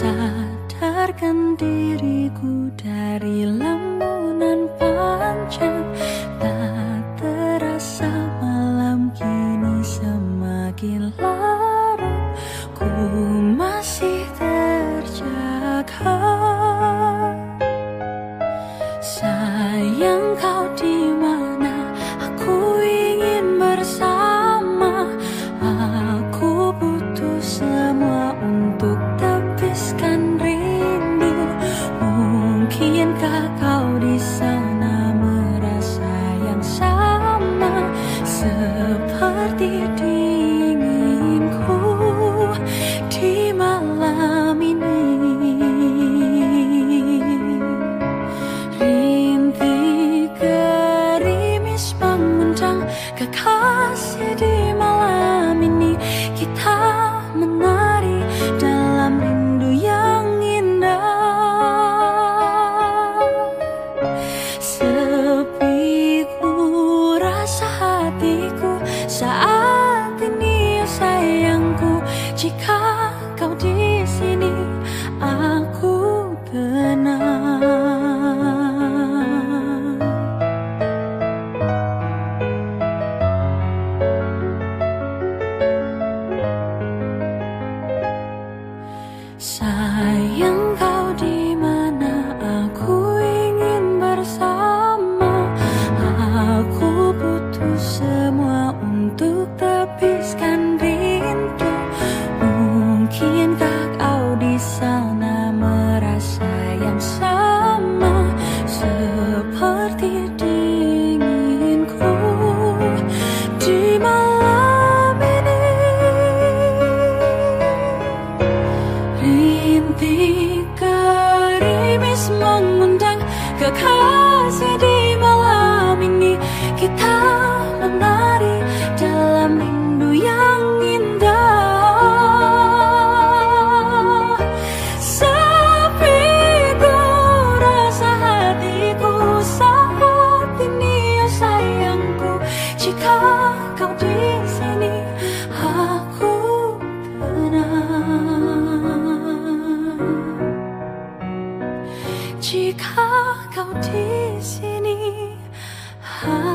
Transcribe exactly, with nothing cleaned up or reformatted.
sadarkan diriku dari lamunan panjang. Tak terasa malam kini semakin larut, ku masih terjaga. Sayang, kau di mana? Aku ingin bersama. Aku butuh semua untuk tebiskan rindu. Mungkinkah kau di sana merasa yang sama seperti dinginku di malam ini? Rintik gerimis mengundang kekasih di malam ini. Kita menari dalam rindu yang indah. Sepi ku rasa hatiku saat ini, sayangku. Jika kau di sini, aku tenang. Sayang, kau di mana? Aku ingin bersama. Aku butuh semua untuk tebiskan rindu. Mungkinkah kau di sana merasa yang sama seperti dinginku di malam ini? Rintik gerimis mengundang kekasih di malam ini. Kita menari dalam rindu yang indah. Sepi ku rasa hatiku saat ini, oh sayangku. Jika kau di sini, aku tenang. Jika kau di sini,